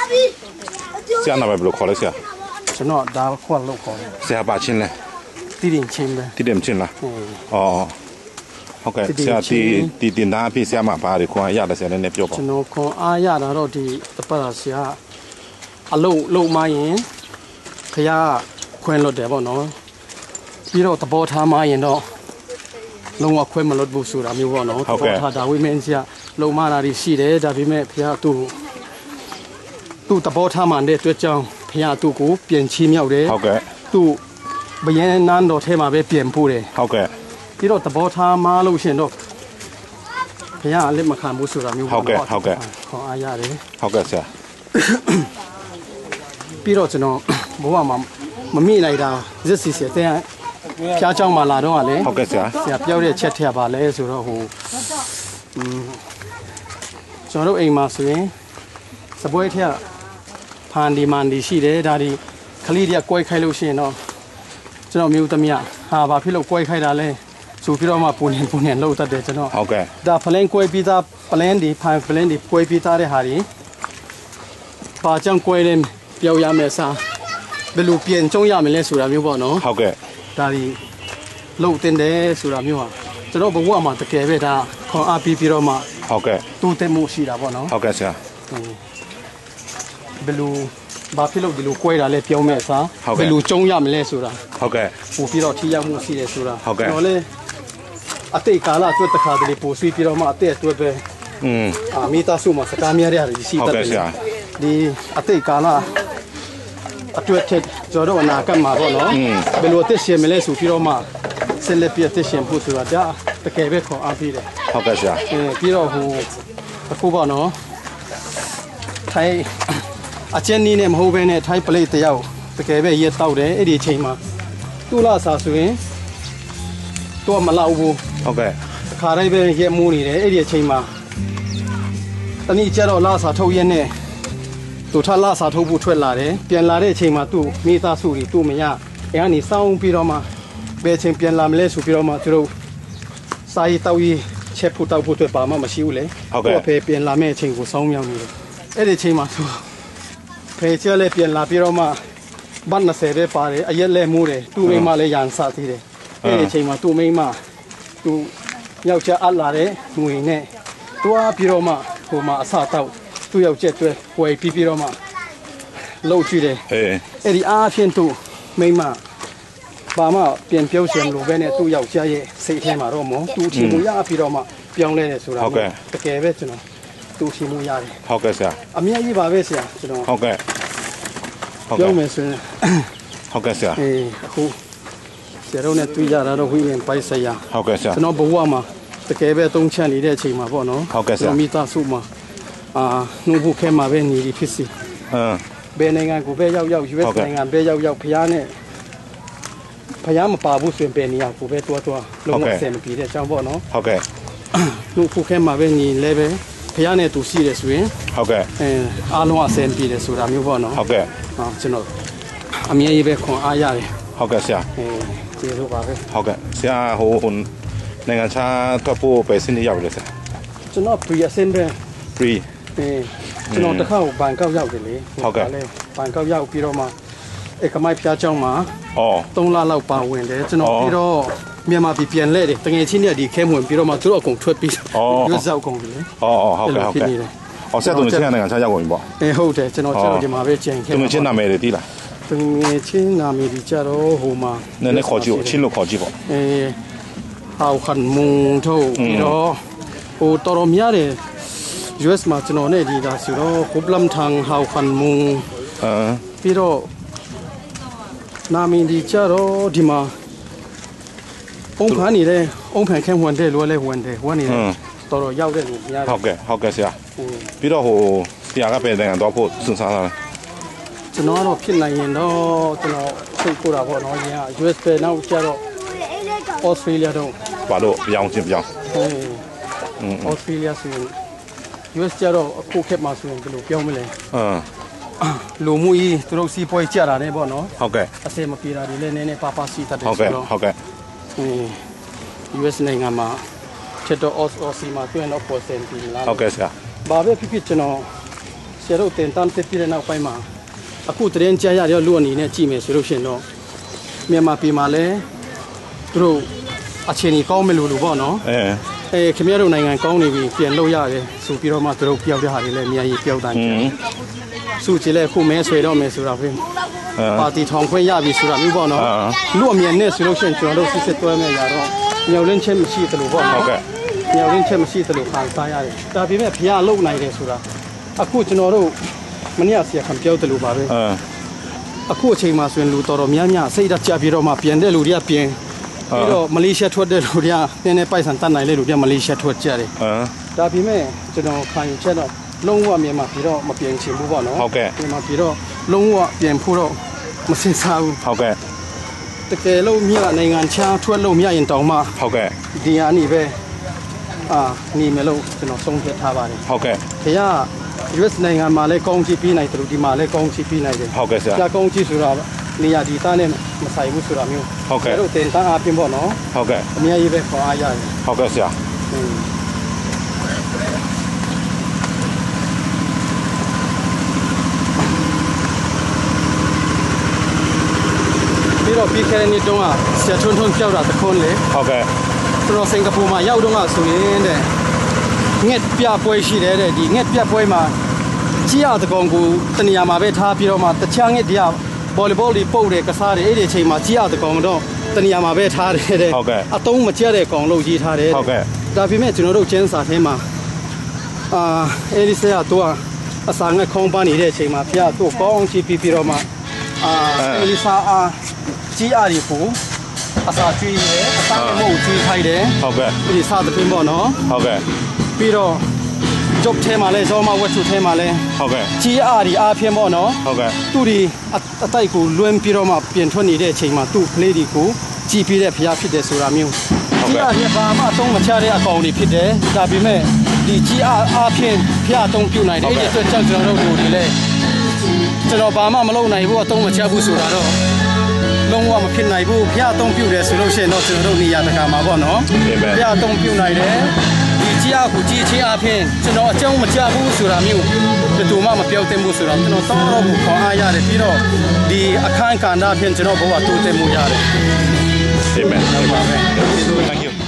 ဆရာနာမည်ဘယ်လိုခေါ်လဲဆရာကျွန်တော်ဒါခွက်လို့ခေါ်တယ်ဆရာပါချင်းလဲတီးတင်ချင်းပဲတည်တယ်မချင်းလားအော်ဟုတ်ကဲ့ဆရာဒီတင်သားအဖြစ်ဆရာမဘာတွေခွန်အားရတယ်ဆရာလည်းပြောပါကျွန်တော်ခွန်အားရတာတော့ဒီတပတ်ဆရာအလုံးမရင်ခရခွင်လွတ်တယ်ပေါ့နော်ပြီးတော့သဘောထားမရင်တော့လုံးဝခွဲမလွတ်ဘူးဆိုတာမျိုးပေါ့နော်သဘောထားဒါဝိမင်းဆရာလုံမလာရှိတယ်ဒါပေမဲ့ဖះသူသဘောထားမှတဲ့အတွက်ကြောင့်ဖះသူကိုပြင်ချီးမြောက်တယ်ဟုတ်ကဲ့သူဘယင်းနန်းတော်ထဲမှာပဲပြင်ဖို့တယ်ဟုတ်ကဲ့ပြီးတော့သဘောထားမလို့ရှင်တော့ဖះအလက်မခံဘူးဆိုတာမျိုးဟုတ်ကဲ့ဟုတ်ကဲ့ခေါ်အားရတယ်ဟုတ်ကဲ့ဆရာပြီးတော့ကျွန်တော်ဘဝမှာမမိလိုက်တာဇစ်စီစီတဲ့ဖះเจ้าမှာလာတော့ကလည်းဟုတ်ကဲ့ဆရာဆရာပြောတဲ့ချက်ထက်ပါလဲဆိုတော့ဟိုကျွန်တော်တို့အိမ်မှာဆိုရင်စပွဲထက်ဖန်ဒီမန်ဒီရှိတယ်ဒါဒီခလေးတွေကကွဲခိုင်းလို့ရှိရင်တော့ကျွန်တော်မျိုးသမီးဟာဘာဖြစ်လို့ကွဲခိုင်းတာလဲဆိုပြီးတော့မှပူနေလောက်တတ်တယ်ကျွန်တော်ဟုတ်ကဲ့ဒါပလန်ကွဲပြီးသားပလန်ဒီဖန်ပလန်ဒီကွဲပြီးသားတဲ့ဟာတွေပါကြောင့်ကွဲတယ်ပြောရမယ်စားဘယ်လိုပြင်ကျုံးရမလဲဆိုတာမျိုးပေါ့နော်ဟုတ်ကဲ့ဒါဒီလှုပ်တင်တယ်ဆိုတာမျိုးဟာကျွန်တော်ဘဝမှာတကယ်ပဲဒါခွန်အားပြီးတော့မှဟုတ်ကဲ့တူးတက်မှုရှိတာပေါ့နော်ဟုတ်ကဲ့ဆရာဘယ်လိုဘာဖြစ်လို့ဒီလိုကွဲတာလဲပြောမဲ့စားဟုတ်ကဲ့ဘယ်လိုကျုံးရမလဲဆိုတာဟုတ်ကဲ့ပို့ပြီးတော့ထိရောက်မှုရှိတယ်ဆိုတာဟုတ်ကဲ့ကျွန်တော်လည်းအတိတ်ကာလအတွက်တစ်ခါတလေပို့ဆွေးပြီးတော့မှအတိတ်အတွက်ပဲမိသားစုမှာစကားများရတယ်ရှိတတ်တယ်ဟုတ်ကဲ့ဆရာဒီအတိတ်ကာလအတွက်ထက်ကျွန်တော်တို့အနာဂတ်မှာပေါ့နော်ဘယ်လိုအသက်ရှင်မလဲဆိုပြီးတော့မှဆက်လက်ပြည့်အသက်ရှင်ဖို့ဆိုတာဒါတကယ်ပဲခေါ်အားပေးတယ်ဟုတ်ကဲ့ဆရာပြီးတော့ဟိုအခုပေါ့နော်ထိုင်းအချင်းနီးနဲ့မဟုတ်ဘဲနဲ့ထိုင်းပလိတ်တယောက်တကယ်ပဲရက်တောက်တယ်အဲ့ဒီအချိန်မှာသူ့လာစားဆိုရင်တော့မလောက်ဘူးဟုတ်ကဲ့ခါတိုင်းပဲရက်မိုးနေတယ်အဲ့ဒီအချိန်မှာတနည်းကျတော့လာစားထုတ်ရက်နဲ့သူထလာစားထုတ်ဖို့ထွက်လာတယ်ပြန်လာတဲ့အချိန်မှာသူ့မိသားစုတွေသူ့မရအဲ့ကနေစောင်းပြီးတော့မှဘယ်အချိန်ပြန်လာမလဲဆိုပြီးတော့မှသူတို့စာရေးတောက်ရေးချက်ဖို့တောက်ဖို့အတွက်ဘာမှမရှိဘူးလေဟုတ်ကဲ့ဖေးပြန်လာမယ့်အချိန်ကိုစောင်းမြောင်းနေတယ်အဲ့ဒီအချိန်မှာသူဖေးကျလည်းပြန်လာပြီးတော့မှဘတ်20ပဲပါတယ်အရက်လဲမိုးတယ်သူ့မိမလည်းရန်စသေးတယ်အဲ့ဒီအချိန်မှာသူ့မိမသူယောက်ျားအပ်လာတဲ့ငွေနဲ့တွားပြီးတော့မှဟိုမှာအစတောက်သူ့ယောက်ျားတွေဝယ်ပြီးတော့မှလှုပ်ကြည့်တယ်အေးအဲ့ဒီအားဖြင့်သူ့မိမဘာမှပြန်ပြောရှင်လို့ပဲနဲ့သူ့ယောက်ျားရဲ့စိတ်ထဲမှာတော့မို့သူ့ချီမှုရပြီးတော့မှပြောင်းလဲတယ်ဆိုတာတကယ်ပဲကျွန်တော်သူ့ချီမှုရတယ်ဟုတ်ကဲ့ဆရာအမြတ်ကြီးပါပဲဆရာကျွန်တော်ဟုတ်ကဲ့ဟုတ်ပြောကဲ့မယ်ဆိုရင်ဟုတ်ကဲ့ဆရာအခုဆရာတို့နဲ့တွေ့ကြတာတော့ဝိညာဉ်ပိုက်ဆရာဟုတ်ကဲ့ဆရာကျွန်တော်ဘဝမှာတကယ်ပဲသုံးချနေတဲ့အချိန်မှာပေါ့နော်ဟုတ်ကဲ့ဆရာမိသားစုမှာနှုတ်ဖို့ခဲမှာပဲနေပြီးဖြစ်စီ ဘယ်နိုင်ငံကိုပဲရောက် US နိုင်ငံပဲရောက်ဖျားနဲ့ဖျားမပါဘူးဆိုရင်ပဲနေရာကိုပဲတွားလုံးဝအဆင်မပြေတဲ့အကြောင်းပေါ့နော်ဟုတ်ကဲ့နှုတ်ဖို့ခဲမှာပဲနေလဲပဲဖျားနဲ့သူရှိတယ်ဆိုရင်ဟုတ်ကဲ့အားလုံးအဆင်ပြေတယ်ဆိုတာမျိုးပေါ့နော်ဟုတ်ကဲ့ကျွန်တော်အမြဲတမ်းပဲခွန်အားရတယ်ဟုတ်ကဲ့ဆရာကျေးဇူးပါပဲဟုတ်ကဲ့ဆရာဟိုနိုင်ငံခြားထွက်ဖို့ပဲစဉ်းစားရပြီလေဆရာကျွန်တော် pre အဆင်ပဲ free ကျွန်တော်တစ်ခါဘန်ကောက်ရောက်တယ်လေဟုတ်ကဲ့ဘန်ကောက်ရောက်ပြီးတော့မှကမိုက်ဖျားကျောင်းမှာဩ 3လလောက်ပါဝင်တယ်ကျွန်တော်ပြီးတော့မြန်မာပြည်ပြန်လဲတယ်တငယ်ချင်းတွေဒီခဲမဝင်ပြီးတော့မှသူတို့အကုန်ထွက်ပြီးရွတ်ရောက်ကုန်ပြီလေဩဟုတ်ကဲ့ဟုတ်ကဲ့ဩဆက်သူချင်းနိုင်ငံခြားရောက်ကုန်ပြီပေါ့ဟုတ်တယ်ကျွန်တော်ကျတော့ဒီမှာပဲကျန်ခဲ့သူချင်းနာမည်တွေသိလားတငယ်ချင်းနာမည်ဒီကြတော့ဟိုမှာနည်းနည်းခေါ်ကြည့်ချင်းလို့ခေါ်ကြည့်ပေါ့ဟောက်ခန်မုံထုတ်ပြီးတော့ဟိုတော်တော်များတယ် US မှာကျွန်တော်နဲ့ဒီဒါဆိုတော့ခုပလမ်ထန်ဟောက်ခန်မုံပြီးတော့နာမည်ဒီကြတော့ဒီမှာအုံဖန်နေတယ်အုံဖန်ခဲဝင်တယ်လွယ်လဲဝင်တယ်ဝင်နေတယ်တော်တော်ရောက်တဲ့လူများတယ်ဟုတ်ကဲ့ဟုတ်ကဲ့ဆရာပြီးတော့ဟိုဆရာကပဲနိုင်ငံတော့ဖို့စဉ်းစားတာကျွန်တော်တော့ဖြစ်နိုင်ရင်တော့ကျွန်တော်စိတ်ကိုတာပေါ့နော်ညာ US ပဲနောက်ကျတော့ Australia တော့ဘာလို့ပြောင်းချင်းပြောင်း Australia ဆိုရင် US ကျတော့အခုခေတ်မှာဆိုရင်ဘယ်လိုပြောမလဲလူမှုရေးသူတို့စီးပွားကြတာနဲ့ပေါ့နော်ဟုတ်ကဲ့အစင်မပြေတာတွေလည်းနည်းနည်းပါစီတတ်တယ်ဟုတ်ကဲ့ဟုတ်ကဲ့ US နိုင်ငံမှာချက်တော့ Aussie မှာတွင်တော့% ပြီလားဟုတ်ကဲ့ဆရာဘာပဲဖြစ်ဖြစ်ကျွန်တော်ဆရာတို့တင်တန်းတက်ပြတဲ့နောက်ပိုင်းမှာအခုတရင်ကြားရတဲ့လူအနေနဲ့ကြည့်မယ်ဆိုလို့ရှိရင်တော့မြန်မာပြည်မှာလည်းသူတို့အခြေအနေကောင်းမလို့လို့ပေါ့နော်ခင်ဗျားတို့နိုင်ငံကောင်းနေပြီပြန်လို့ရတယ်ဆိုပြီးတော့မှသူတို့ပြောက်တဲ့ဟာတွေလည်းအများကြီးပြောက်တိုင်းစုကြည့်လဲခုမဲဆွေတော့မယ်ဆိုတာပဲပါတီထောင်ခွင့်ရပြီဆိုတာမျိုးပေါ့နော်လူအမြင်နဲ့ဆိုလို့ရှိရင်ကျွန်တော်တို့စစ်တွဲမဲ့ရတော့ညောင်လင်းချက်မရှိသလိုပေါ့နော်ညောင်လင်းချက်မရှိသလိုခံစားရတယ်ဒါပေမဲ့ဖျားလုံနိုင်တယ်ဆိုတာအခုကျွန်တော်တို့မနေ့ကဆရာခံပြောတယ်လို့ပါပဲအခုအချိန်မှာဆိုရင်လူတော်တော်များများစိတ်ဓာတ်ကြပြီးတော့မှပြန်တဲ့လူတွေကပြန်ပြီးတော့မလေးရှားထွက်တဲ့လူတွေကနည်းနည်းပိုက်ဆံတတ်နိုင်တဲ့လူတွေကမလေးရှားထွက်ကြတယ်ဒါပေမဲ့ကျွန်တော်ခံယူချက်တော့လုံးဝမြန်မာပြည်တော့မပြန်ချင်ဘူးပေါ့နော်မြန်မာပြည်တော့လုံးဝပြန်ဖို့တော့မစင်စားဘူးတကယ်လို့မြေနိုင်ငံချားထွက်လို့မြရင်တောင်မှဒီဟာနေပဲနေမလို့ကျွန်တော်ဆုံးဖြတ်ထားပါတယ်ခင်ဗျာUS နိုင်ငံမှာလည်းကောင်းချီးပြီးနိုင်တယ်လို့ဒီမှာလည်းကောင်းချီးပြီးနိုင်တယ်ဆရာကောင်းချီးဆိုတာနေရာဒီသားနဲ့မဆိုင်ဘူးဆိုတာမျိုးအဲ့လိုတင်သားအပြင်ပေါ့နော်အများကြီးပဲခေါ်အားရတယ်ဆရာပြီးတော့ပြီးခဲ့တဲ့နှစ်တုန်းကဆရာထွန်းပြောက်တာတခွန်းလေသူတို့စင်ကာပူမှာရောက်တော့ကဆိုရင်တဲ့ငှက်ပြပွဲရှိတယ်တဲ့ဒီငှက်ပြပွဲမှာကြီးရတဲ့ကောင်ကိုတနေရာမှာပဲထားပြီးတော့မှတခြားငှက်တရားဘောလီဘောတွေပုတ်တယ်ကစားတယ်အဲ့ဒီအချိန်မှာကြီးရတဲ့ကောင်တော့တနေရာမှာပဲထားတယ်တဲ့အတုံးမကျတဲ့ကောင်လို့ရေးထားတယ်ဒါပေမဲ့ကျွန်တော်တို့ကျန်းစာထဲမှာအဲ့ဒီဆရာတော့အစာငှက်ခုံးပန်းနေတဲ့အချိန်မှာဖျားတော့ကောင်းချီပြီးတော့မှအဲ့ဒီစာကြီးရည်ကိုအစာကျွေးတယ်အစာမဟုတ်ကျွေးခိုင်းတယ်ဒီစာသဖြင့်ပေါ့နော်ပြီးတော့ဂျប់ထဲမှာလဲဇောမဝတ်စုထဲမှာလဲကြီးအားဖြင့်ပေါ့နော်သူဒီအတိုက်ကိုလွှမ်းပြီးတော့မှပြင်ထွက်နေတဲ့အချိန်မှာသူ့ကလေးတွေကိုကြည်ပြီးတဲ့ဖျားဖြစ်တယ်ဆိုတာမျိုးကြီးအားဖြင့်ဘာမှအသုံးမချတဲ့အကောင်တွေဖြစ်တယ်ဒါပေမဲ့ဒီကြီးအားဖြင့်ဖျားအသုံးပြုနိုင်တယ်အဲ့ဒီအတွက်ကြောင့်ကျွန်တော်တို့တွေလည်းကျွန်တော်ဘာမှမလုပ်နိုင်ဘူးအသုံးမချဘူးဆိုတာတော့လုံးဝမဖြစ်နိုင်ဘူးဖျားအသုံးပြုတယ်ဆိုလို့ရှိရင်တော့ကျွန်တော်တို့နေရာတကာမှာပေါ့နော်ဖျားအသုံးပြုနိုင်တယ်ဒီကြီးအားကိုကြီးချင်းအပြင်ကျွန်တော်အကြောင်းမချဘူးဆိုတာမျိုးဘယ်သူမှမပြောသင့်ဘူးဆိုတော့ကျွန်တော်တောင်းတော့ဘူးခေါ်အားရတယ်ပြီးတော့ဒီအခန်းကဏ္ဍအပြင်ကျွန်တော်ဘဝတိုးတက်မှုရတယ် Amen. Thank you.